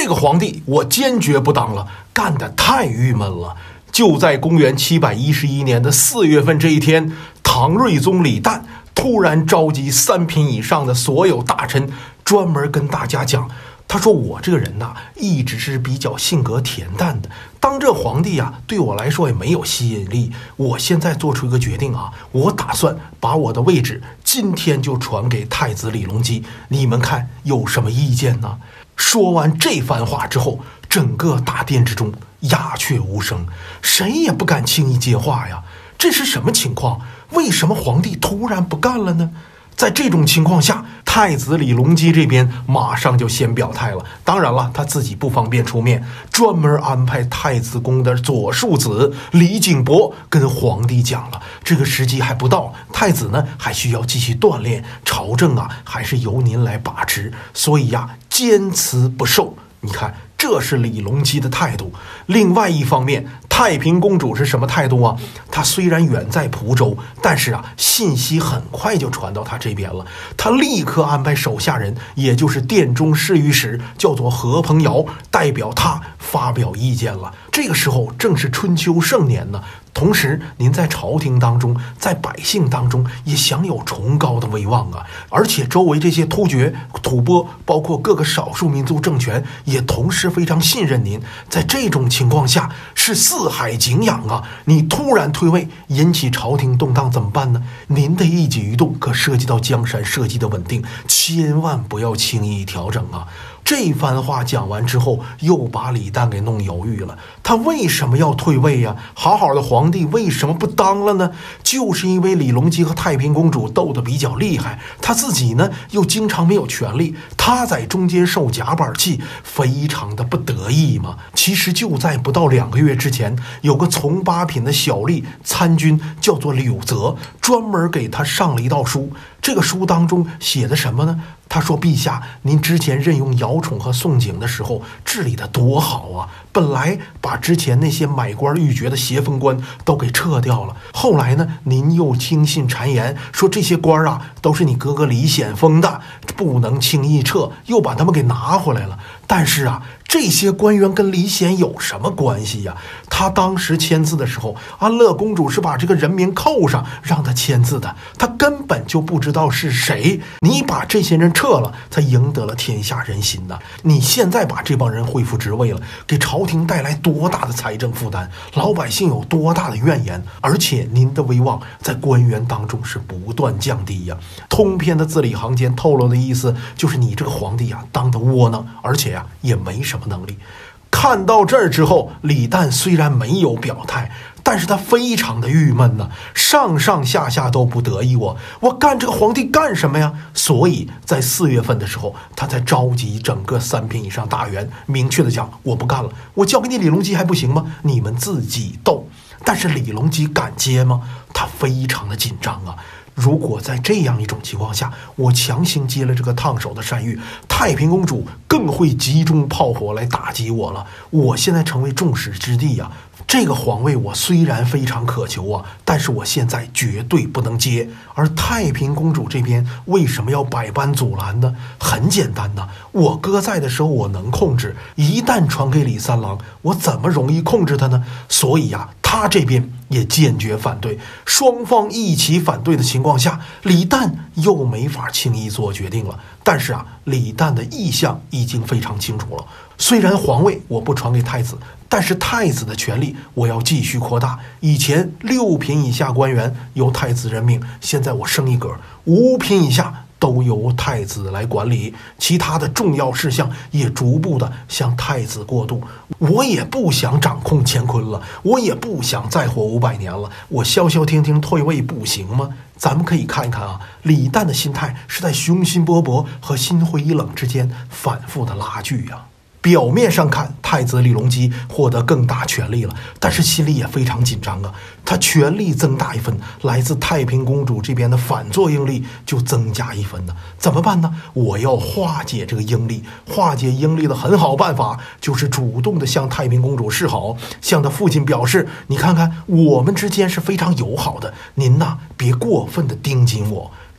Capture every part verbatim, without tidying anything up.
这个皇帝我坚决不当了，干得太郁闷了。就在公元七百一十一年的四月份这一天，唐睿宗李旦突然召集三品以上的所有大臣，专门跟大家讲，他说我这个人呐、啊，一直是比较性格恬淡的，当这皇帝啊，对我来说也没有吸引力。我现在做出一个决定啊，我打算把我的位置今天就传给太子李隆基，你们看有什么意见呢？说完这番话之后，整个大殿之中鸦雀无声，谁也不敢轻易接话呀。这是什么情况？为什么皇帝突然不干了呢？在这种情况下，太子李隆基这边马上就先表态了。当然了，他自己不方便出面，专门安排太子宫的左庶子李景伯跟皇帝讲了，这个时机还不到，太子呢还需要继续锻炼，朝政啊还是由您来把持，所以呀，坚持不受。你看，这是李隆基的态度。另外一方面，太平公主是什么态度啊？她虽然远在蒲州，但是啊，信息很快就传到她这边了。她立刻安排手下人，也就是殿中侍御史，叫做何鹏尧，代表他发表意见了。这个时候正是春秋盛年呢。同时，您在朝廷当中，在百姓当中也享有崇高的威望啊！而且周围这些突厥、吐蕃，包括各个少数民族政权，也同时非常信任您。在这种情况下，是四海景仰啊！你突然退位，引起朝廷动荡怎么办呢？您的一举一动可涉及到江山社稷的稳定，千万不要轻易调整啊！这番话讲完之后，又把李旦给弄犹豫了。他为什么要退位呀？好好的皇帝为什么不当了呢？就是因为李隆基和太平公主斗得比较厉害，他自己呢又经常没有权利，他在中间受夹板气，非常的不得意嘛。其实就在不到两个月之前，有个从八品的小吏参军叫做柳泽，专门给他上了一道书。这个书当中写的什么呢？他说：“陛下，您之前任用姚宠和宋璟的时候治理的多好啊！本来把之前那些买官鬻爵的邪风官都给撤掉了，后来呢，您又听信谗言，说这些官啊都是你哥哥李显封的，不能轻易撤，又把他们给拿回来了。但是啊，这些官员跟李显有什么关系呀？他当时签字的时候，安乐公主是把这个人名扣上让他签字的，他根本就不知道是谁。你把这些人撤了，才赢得了天下人心呐！你现在把这帮人恢复职位了，给朝廷带来多大的财政负担，老百姓有多大的怨言，而且您的威望在官员当中是不断降低呀。通篇的字里行间透露的意思就是你这个皇帝啊，当得窝囊，而且呀、啊、也没什么能力。看到这儿之后，李旦虽然没有表态，但是他非常的郁闷呢，上上下下都不得意我，我干这个皇帝干什么呀？所以在四月份的时候，他才召集整个三品以上大员，明确的讲，我不干了，我交给你李隆基还不行吗？你们自己斗。但是李隆基敢接吗？他非常的紧张啊。如果在这样一种情况下，我强行接了这个烫手的山芋，太平公主更会集中炮火来打击我了。我现在成为众矢之的呀、啊。这个皇位我虽然非常渴求啊，但是我现在绝对不能接。而太平公主这边为什么要百般阻拦呢？很简单呐，我哥在的时候我能控制，一旦传给李三郎，我怎么容易控制他呢？所以呀、啊，他这边也坚决反对。双方一起反对的情况下，李旦又没法轻易做决定了。但是啊，李旦的意向已经非常清楚了。虽然皇位我不传给太子，但是太子的权力我要继续扩大。以前六品以下官员由太子任命，现在我升一格，五品以下都由太子来管理，其他的重要事项也逐步的向太子过渡。我也不想掌控乾坤了，我也不想再活五百年了，我消消停停退位不行吗？咱们可以看一看啊，李旦的心态是在雄心勃勃和心灰意冷之间反复的拉锯呀、啊。表面上看，太子李隆基获得更大权力了，但是心里也非常紧张啊。他权力增大一分，来自太平公主这边的反作用力就增加一分呢。怎么办呢？我要化解这个应力，化解应力的很好办法就是主动的向太平公主示好，向他父亲表示，你看看我们之间是非常友好的，您呐别过分的盯紧我。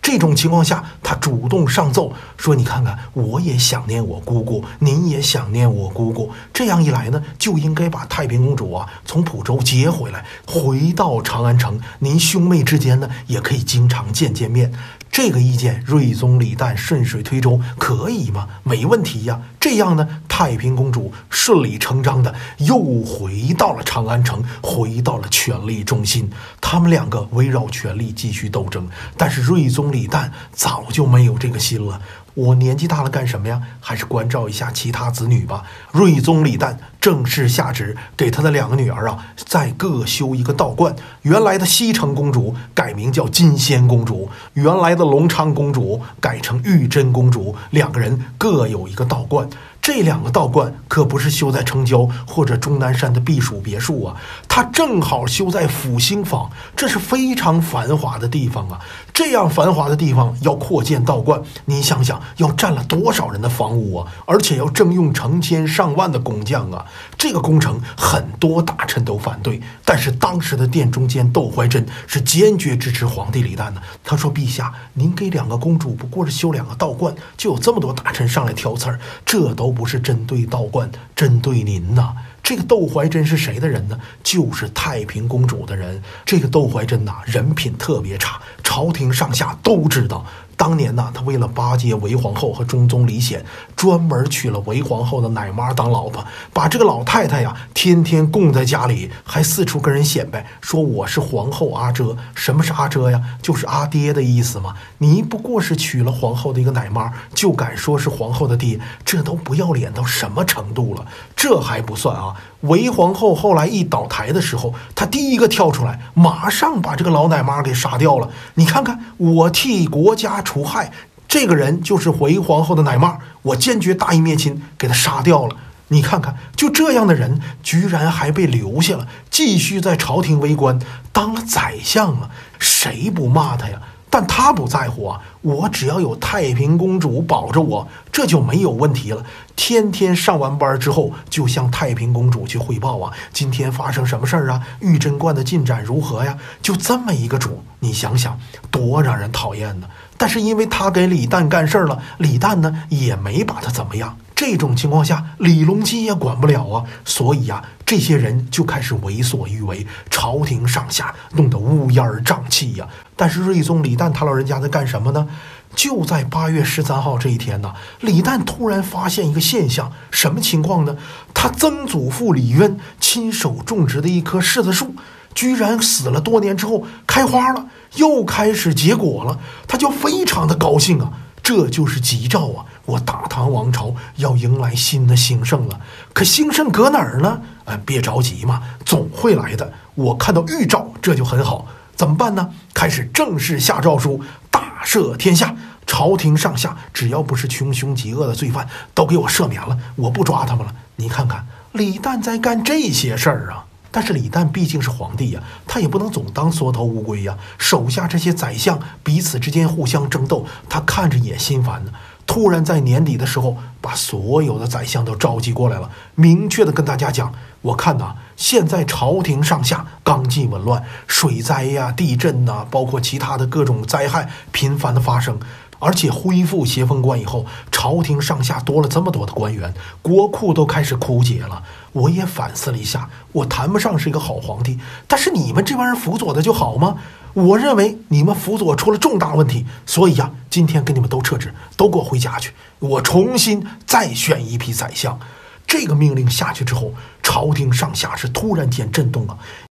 这种情况下，他主动上奏说：“你看看，我也想念我姑姑，您也想念我姑姑。这样一来呢，就应该把太平公主啊从蒲州接回来，回到长安城。您兄妹之间呢，也可以经常见见面。”这个意见，睿宗李旦顺水推舟，可以吗？没问题呀。这样呢，太平公主顺理成章的又回到了长安城，回到了权力中心。他们两个围绕权力继续斗争，但是睿宗李旦早就没有这个心了。我年纪大了干什么呀？还是关照一下其他子女吧。睿宗李旦正式下旨，给他的两个女儿啊，再各修一个道观。原来的西城公主改名叫金仙公主，原来的隆昌公主改成玉真公主，两个人各有一个道观。这两个道观可不是修在城郊或者终南山的避暑别墅啊，它正好修在复兴坊，这是非常繁华的地方啊。这样繁华的地方要扩建道观，你想想要占了多少人的房屋啊，而且要征用成千上万的工匠啊。这个工程很多大臣都反对，但是当时的殿中监窦怀珍是坚决支持皇帝李旦的。他说：“陛下，您给两个公主不过是修两个道观，就有这么多大臣上来挑刺儿，这都不是针对道观，针对您呐。”这个窦怀珍是谁的人呢？就是太平公主的人。这个窦怀珍呐、啊，人品特别差，朝廷上下都知道。当年呢，他为了巴结韦皇后和中宗李显，专门娶了韦皇后的奶妈当老婆，把这个老太太呀天天供在家里，还四处跟人显摆说我是皇后阿遮。什么是阿遮呀？就是阿爹的意思嘛。你不过是娶了皇后的一个奶妈，就敢说是皇后的爹，这都不要脸到什么程度了？这还不算啊，韦皇后后来一倒台的时候，她第一个跳出来，马上把这个老奶妈给杀掉了。你看看，我替国家除害，这个人就是韦皇后的奶妈，我坚决大义灭亲，给她杀掉了。你看看，就这样的人居然还被留下了，继续在朝廷为官，当了宰相啊！谁不骂他呀？但他不在乎啊，我只要有太平公主保着我，这就没有问题了。天天上完班之后，就向太平公主去汇报啊，今天发生什么事儿啊？玉贞观的进展如何呀？就这么一个主，你想想，多让人讨厌呢！但是因为他给李旦干事了，李旦呢也没把他怎么样。这种情况下，李隆基也管不了啊，所以啊，这些人就开始为所欲为，朝廷上下弄得乌烟瘴气呀。但是睿宗李旦他老人家在干什么呢？就在八月十三号这一天呢，李旦突然发现一个现象，什么情况呢？他曾祖父李渊亲手种植的一棵柿子树，居然死了多年之后开花了，又开始结果了，他就非常的高兴啊。这就是吉兆啊！我大唐王朝要迎来新的兴盛了。可兴盛搁哪儿呢？哎，别着急嘛，总会来的。我看到预兆，这就很好。怎么办呢？开始正式下诏书，大赦天下。朝廷上下只要不是穷凶极恶的罪犯，都给我赦免了，我不抓他们了。你看看，李旦在干这些事儿啊！但是李旦毕竟是皇帝呀、啊，他也不能总当缩头乌龟呀、啊。手下这些宰相彼此之间互相争斗，他看着也心烦呢。突然在年底的时候，把所有的宰相都召集过来了，明确的跟大家讲：我看呐，现在朝廷上下纲纪紊乱，水灾呀、地震呐，包括其他的各种灾害频繁的发生。而且恢复协风观以后，朝廷上下多了这么多的官员，国库都开始枯竭了。我也反思了一下，我谈不上是一个好皇帝，但是你们这帮人辅佐的就好吗？我认为你们辅佐出了重大问题，所以呀、啊，今天给你们都撤职，都给我回家去，我重新再选一批宰相。这个命令下去之后，朝廷上下是突然间震动啊！